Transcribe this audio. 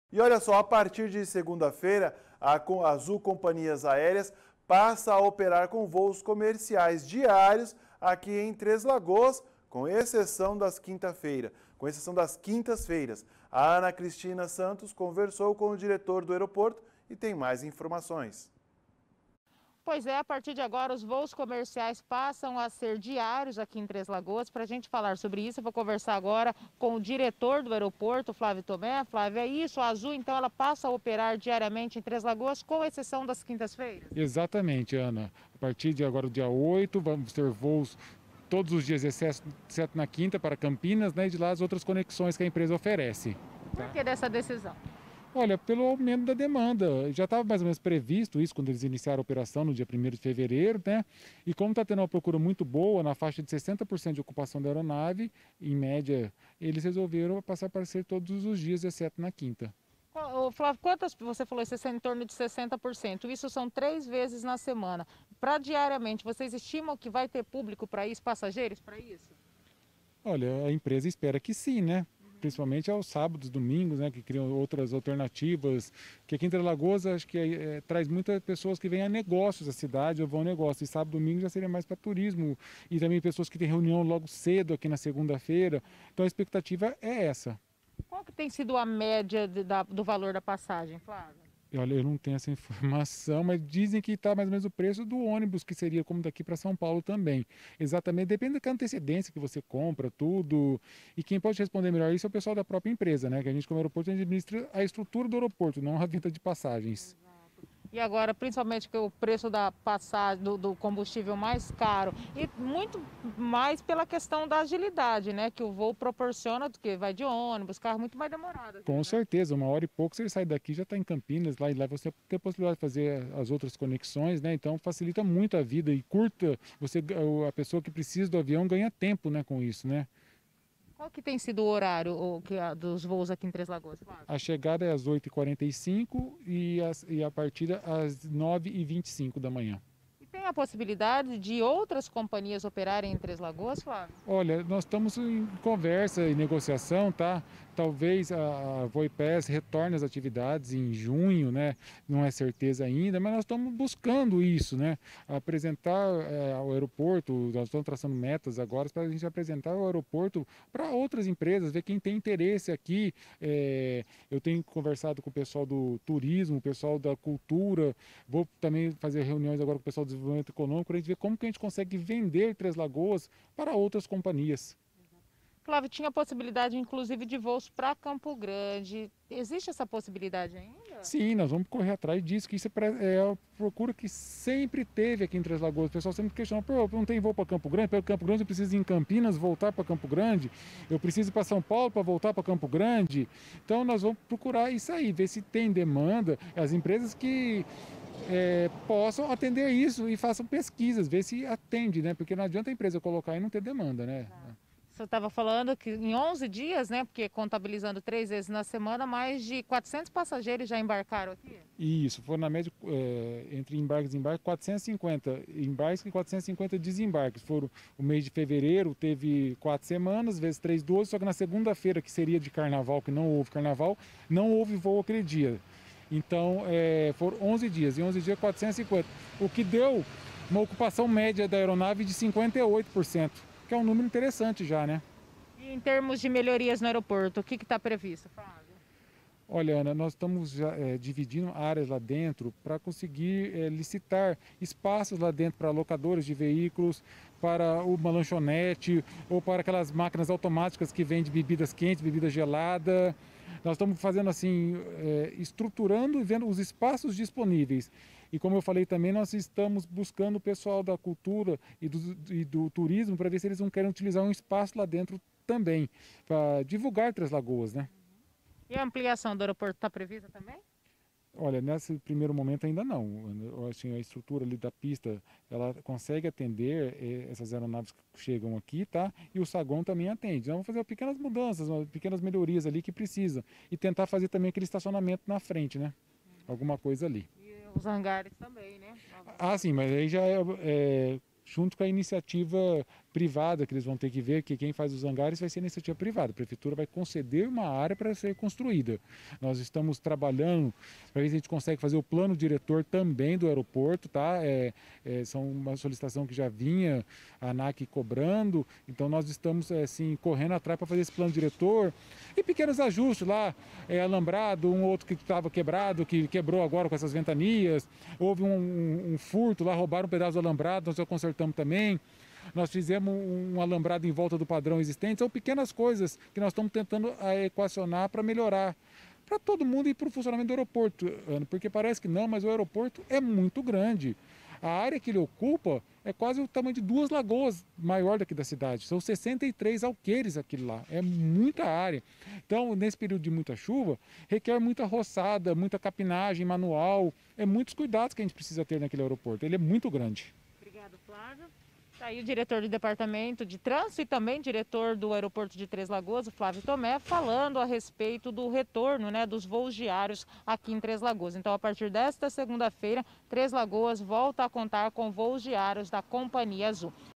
E olha só, a partir de segunda-feira, a Azul Companhias Aéreas passa a operar com voos comerciais diários aqui em Três Lagoas, com exceção das quintas-feiras. A Ana Cristina Santos conversou com o diretor do aeroporto e tem mais informações. Pois é, a partir de agora os voos comerciais passam a ser diários aqui em Três Lagoas. Para a gente falar sobre isso, eu vou conversar agora com o diretor do aeroporto, Flávio Tomé. Flávio, é isso, a Azul então ela passa a operar diariamente em Três Lagoas, com exceção das quintas-feiras? Exatamente, Ana. A partir de agora, dia 8, vamos ter voos todos os dias, exceto na quinta, para Campinas, né, e de lá as outras conexões que a empresa oferece. Por que dessa decisão? Olha, pelo aumento da demanda, já estava mais ou menos previsto isso quando eles iniciaram a operação no dia 1º de fevereiro, né? E como está tendo uma procura muito boa, na faixa de 60% de ocupação da aeronave, em média, eles resolveram passar a aparecer todos os dias, exceto na quinta. Flávio, quantas, você falou isso é em torno de 60%, isso são 3 vezes na semana. Para diariamente, vocês estimam que vai ter público para isso, passageiros para isso? Olha, a empresa espera que sim, né? Principalmente aos sábados, domingos, né, que criam outras alternativas, que aqui em Três Lagoas acho que traz muitas pessoas que vêm a negócios da cidade ou vão a negócios, e sábado e domingo já seria mais para turismo, e também pessoas que têm reunião logo cedo aqui na segunda-feira, então a expectativa é essa. Qual que tem sido a média do valor da passagem, Flávio? Olha, eu não tenho essa informação, mas dizem que está mais ou menos o preço do ônibus, que seria como daqui para São Paulo também. Exatamente, depende da antecedência que você compra, tudo. E quem pode responder melhor isso é o pessoal da própria empresa, né? Que a gente, como aeroporto, a gente administra a estrutura do aeroporto, não a venda de passagens. E agora, principalmente que o preço da passagem, do combustível mais caro, e muito mais pela questão da agilidade, né? Que o voo proporciona, do que vai de ônibus, carro muito mais demorado. Aqui, Com né? certeza, 1 hora e pouco você sai daqui, já está em Campinas, lá e lá você tem a possibilidade de fazer as outras conexões, né? Então facilita muito a vida e curta, a pessoa que precisa do avião ganha tempo, né, com isso, né? Qual que tem sido o horário dos voos aqui em Três Lagoas, Flávio? A chegada é às 8h45 e a partida às 9h25 da manhã. E tem a possibilidade de outras companhias operarem em Três Lagoas, Flávio? Olha, nós estamos em conversa e negociação, tá? Talvez a Voipass retorne às atividades em junho, né? Não é certeza ainda, mas nós estamos buscando isso, né? Apresentar ao aeroporto, nós estamos traçando metas agora para a gente apresentar o aeroporto para outras empresas, ver quem tem interesse aqui. Eu tenho conversado com o pessoal do turismo, o pessoal da cultura, vou também fazer reuniões agora com o pessoal do desenvolvimento econômico, para a gente ver como que a gente consegue vender Três Lagoas para outras companhias. Flávio, tinha possibilidade, inclusive, de voos para Campo Grande. Existe essa possibilidade ainda? Sim, nós vamos correr atrás disso, que isso é a procura que sempre teve aqui em Três Lagoas. O pessoal sempre questionou, pô, não tem voo para Campo Grande? Para Campo Grande eu preciso ir em Campinas, voltar para Campo Grande. Eu preciso ir para São Paulo para voltar para Campo Grande. Então nós vamos procurar isso aí, ver se tem demanda. As empresas que possam atender isso e façam pesquisas, ver se atende, né? Porque não adianta a empresa colocar e não ter demanda, né? Você estava falando que em 11 dias, né, porque contabilizando 3 vezes na semana, mais de 400 passageiros já embarcaram aqui? Isso, foram na média, entre embarques e desembarques, 450 embarques e 450 desembarques. Foram o mês de fevereiro, teve 4 semanas, vezes 3, 12, só que na segunda-feira, que seria de carnaval, que não houve carnaval, não houve voo aquele dia. Então, foram 11 dias, e 11 dias 450, o que deu uma ocupação média da aeronave de 58%. Que é um número interessante já, né? E em termos de melhorias no aeroporto, o que está previsto, Flávio? Olha, Ana, nós estamos já, dividindo áreas lá dentro para conseguir licitar espaços lá dentro para locadores de veículos, para uma lanchonete ou para aquelas máquinas automáticas que vendem bebidas quentes, bebida gelada. Nós estamos fazendo assim, estruturando e vendo os espaços disponíveis. E como eu falei também, nós estamos buscando o pessoal da cultura e do turismo para ver se eles não querem utilizar um espaço lá dentro também, para divulgar Três Lagoas, né? E a ampliação do aeroporto está prevista também? Olha, nesse primeiro momento ainda não. Eu acho que a estrutura ali da pista, ela consegue atender essas aeronaves que chegam aqui, tá? E o saguão também atende. Então vamos fazer pequenas mudanças, pequenas melhorias ali que precisa. E tentar fazer também aquele estacionamento na frente, né? Alguma coisa ali. E os hangares também, né? Ah, sim, mas aí já junto com a iniciativa privada que eles vão ter que ver, que quem faz os hangares vai ser iniciativa privada. A prefeitura vai conceder uma área para ser construída. Nós estamos trabalhando para ver se a gente consegue fazer o plano diretor também do aeroporto, tá? São uma solicitação que já vinha a ANAC cobrando, então nós estamos assim, correndo atrás para fazer esse plano diretor e pequenos ajustes lá, alambrado, um outro que estava quebrado, que quebrou agora com essas ventanias, houve um furto lá, roubaram um pedaço do alambrado, nós já consertamos também. Nós fizemos um alambrado em volta do padrão existente, são pequenas coisas que nós estamos tentando equacionar para melhorar, para todo mundo e para o funcionamento do aeroporto, porque parece que não, mas o aeroporto é muito grande. A área que ele ocupa é quase o tamanho de 2 lagoas maior daqui da cidade. São 63 alqueires aquilo lá, é muita área. Então, nesse período de muita chuva, requer muita roçada, muita capinagem manual, muitos cuidados que a gente precisa ter naquele aeroporto, ele é muito grande. Obrigado, Flávio. Está aí o diretor do Departamento de Trânsito e também diretor do aeroporto de Três Lagoas, o Flávio Tomé, falando a respeito do retorno, né, dos voos diários aqui em Três Lagoas. Então, a partir desta segunda-feira, Três Lagoas volta a contar com voos diários da Companhia Azul.